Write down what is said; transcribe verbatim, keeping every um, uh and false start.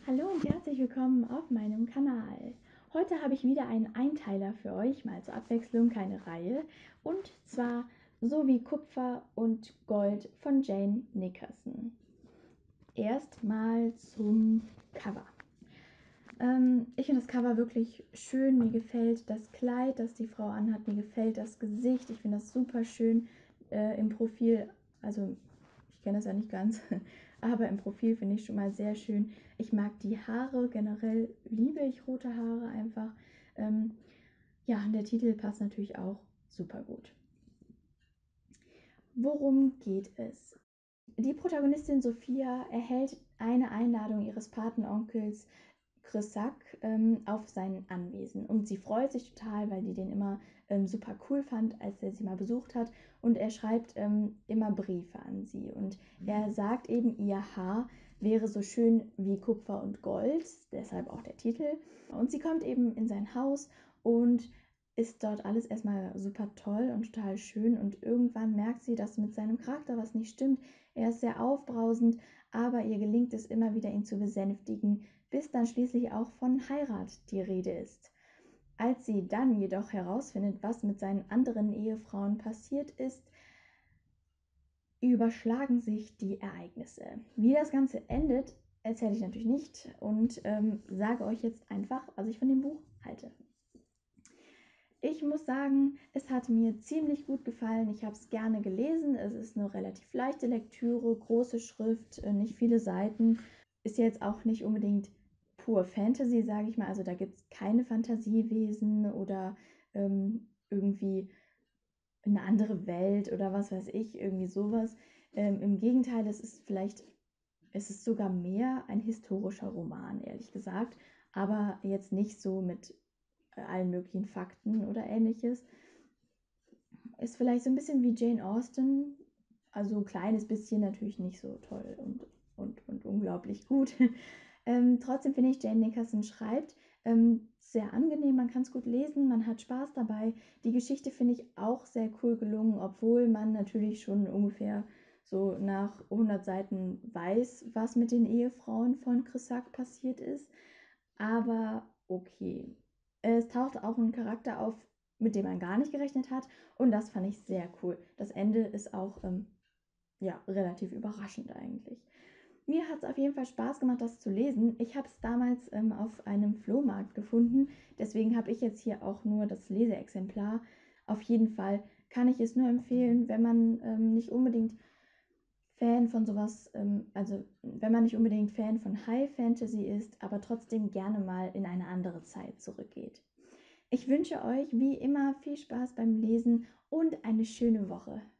Hallo und herzlich willkommen auf meinem Kanal. Heute habe ich wieder einen Einteiler für euch, mal zur Abwechslung, keine Reihe. Und zwar So wie Kupfer und Gold von Jane Nickerson. Erstmal zum Cover. Ähm, ich finde das Cover wirklich schön, mir gefällt das Kleid, das die Frau anhat, mir gefällt das Gesicht, ich finde das super schön äh, im Profil, also ich kenne das ja nicht ganz, aber im Profil finde ich schon mal sehr schön. Ich mag die Haare, generell liebe ich rote Haare einfach. Ähm, ja, und der Titel passt natürlich auch super gut. Worum geht es? Die Protagonistin Sophia erhält eine Einladung ihres Patenonkels Chrysak ähm, auf sein Anwesen. Und sie freut sich total, weil die den immer ähm, super cool fand, als er sie mal besucht hat. Und er schreibt ähm, immer Briefe an sie. Und er sagt eben, ihr Haar wäre so schön wie Kupfer und Gold, deshalb auch der Titel. Und sie kommt eben in sein Haus und ist dort alles erstmal super toll und total schön. Und irgendwann merkt sie, dass mit seinem Charakter was nicht stimmt. Er ist sehr aufbrausend, aber ihr gelingt es immer wieder, ihn zu besänftigen, bis dann schließlich auch von Heirat die Rede ist. Als sie dann jedoch herausfindet, was mit seinen anderen Ehefrauen passiert ist, überschlagen sich die Ereignisse. Wie das Ganze endet, erzähle ich natürlich nicht und ähm, sage euch jetzt einfach, was ich von dem Buch halte. Ich muss sagen, es hat mir ziemlich gut gefallen. Ich habe es gerne gelesen. Es ist eine relativ leichte Lektüre, große Schrift, nicht viele Seiten. Ist jetzt auch nicht unbedingt pur Fantasy, sage ich mal. Also da gibt es keine Fantasiewesen oder ähm, irgendwie eine andere Welt oder was weiß ich, irgendwie sowas. Ähm, im Gegenteil, es ist vielleicht, es ist sogar mehr ein historischer Roman, ehrlich gesagt. Aber jetzt nicht so mit allen möglichen Fakten oder ähnliches. Ist vielleicht so ein bisschen wie Jane Austen, also ein kleines bisschen, natürlich nicht so toll und, und, und unglaublich gut. ähm, trotzdem finde ich, Jane Nickerson schreibt ähm, sehr angenehm, man kann es gut lesen, man hat Spaß dabei. Die Geschichte finde ich auch sehr cool gelungen, obwohl man natürlich schon ungefähr so nach hundert Seiten weiß, was mit den Ehefrauen von Chrysak passiert ist. Aber okay. Es taucht auch ein Charakter auf, mit dem man gar nicht gerechnet hat. Und das fand ich sehr cool. Das Ende ist auch ähm, ja, relativ überraschend eigentlich. Mir hat es auf jeden Fall Spaß gemacht, das zu lesen. Ich habe es damals ähm, auf einem Flohmarkt gefunden. Deswegen habe ich jetzt hier auch nur das Leseexemplar. Auf jeden Fall kann ich es nur empfehlen, wenn man ähm, nicht unbedingt Fan von sowas, ähm, also wenn man nicht unbedingt Fan von High Fantasy ist, aber trotzdem gerne mal in eine andere Zeit zurückgeht. Ich wünsche euch wie immer viel Spaß beim Lesen und eine schöne Woche.